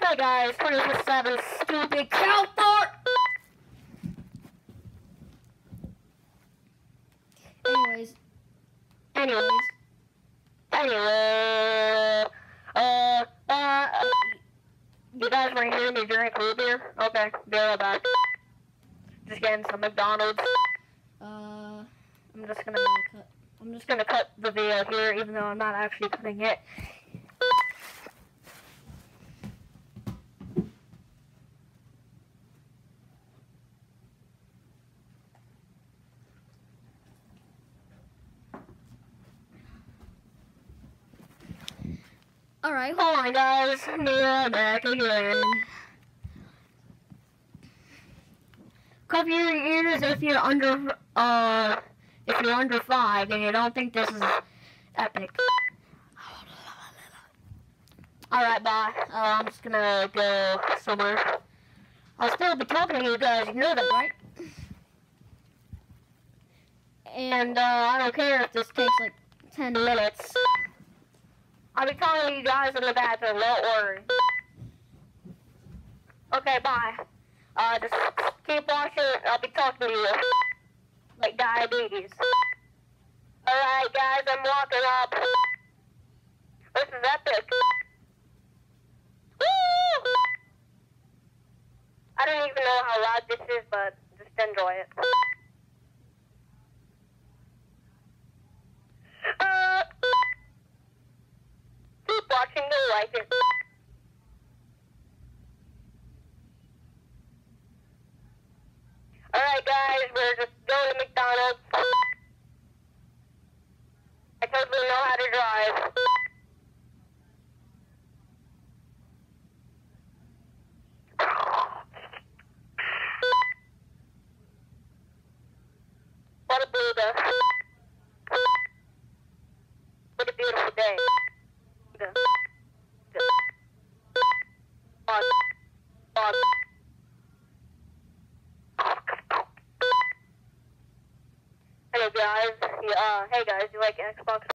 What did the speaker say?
Hey guys, 24/7 stupid cow fart! Anyways, you guys were hearing me drink root beer? Okay, be right back. Just getting some McDonald's. I'm just gonna cut the video here, even though I'm not actually cutting it. Alright. Hold on, guys. We're back again. Cover your ears if you're under 5 and you don't think this is epic. Alright, bye. I'm just gonna go somewhere. I'll still be talking to you guys, you know that, right? And I don't care if this takes like 10 minutes. I'll be talking to you guys in the bathroom, don't worry. Okay, bye. Just keep watching, I'll be talking to you. Like diabetes. Alright guys, I'm walking up. This is epic. Woo! I don't even know how loud this is, but just enjoy it. Keep watching the like it. Alright guys, we're just going to McDonald's. I totally know how to drive. What a Buddha. What a beautiful day. Hey guys, you like Xbox?